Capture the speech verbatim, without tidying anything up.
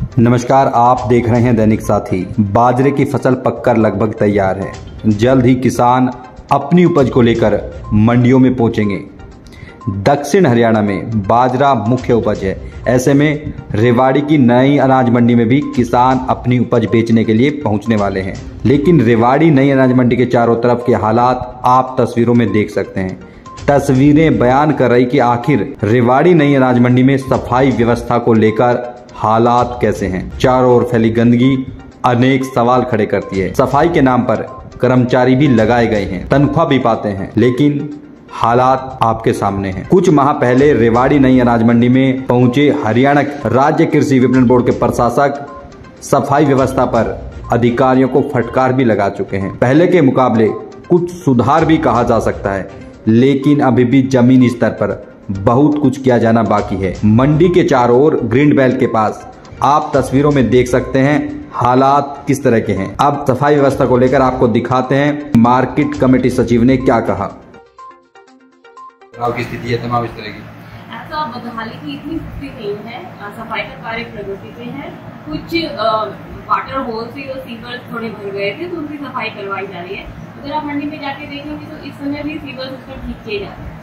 नमस्कार, आप देख रहे हैं दैनिक साथी। बाजरे की फसल पककर लगभग तैयार है। जल्द ही किसान अपनी उपज को लेकर मंडियों में पहुंचेंगे। दक्षिण हरियाणा में बाजरा मुख्य उपज है। ऐसे में रेवाड़ी की नई अनाज मंडी में भी किसान अपनी उपज बेचने के लिए पहुंचने वाले हैं। लेकिन रेवाड़ी नई अनाज मंडी के चारों तरफ के हालात आप तस्वीरों में देख सकते हैं। तस्वीरें बयान कर रही कि आखिर रेवाड़ी नई अनाज मंडी में सफाई व्यवस्था को लेकर हालात कैसे हैं। चारों ओर फैली गंदगी अनेक सवाल खड़े करती है। सफाई के नाम पर कर्मचारी भी लगाए गए हैं, तनख्वाह भी पाते हैं, लेकिन हालात आपके सामने हैं। कुछ माह पहले रेवाड़ी नई अनाज मंडी में पहुंचे हरियाणा राज्य कृषि विपणन बोर्ड के प्रशासक सफाई व्यवस्था पर अधिकारियों को फटकार भी लगा चुके हैं। पहले के मुकाबले कुछ सुधार भी कहा जा सकता है, लेकिन अभी भी जमीनी स्तर पर बहुत कुछ किया जाना बाकी है। मंडी के चारों ओर ग्रीन बेल्ट के पास आप तस्वीरों में देख सकते हैं हालात किस तरह के हैं। अब सफाई व्यवस्था को लेकर आपको दिखाते हैं मार्केट कमेटी सचिव ने क्या कहा। की स्थिति है तमाम इस तरह की। ऐसा बदहाली की इतनी स्थिति नहीं है। सफाई का कार्य प्रगति पे है। कुछ वाटर होल्स और सीवर थोड़े भर गए थे, तो उनकी सफाई करवाई जा रही है। अगर आप मंडी में जाके देखेंगे तो इस समय भी सीवर सिस्टम ठीक किए जा रहे हैं।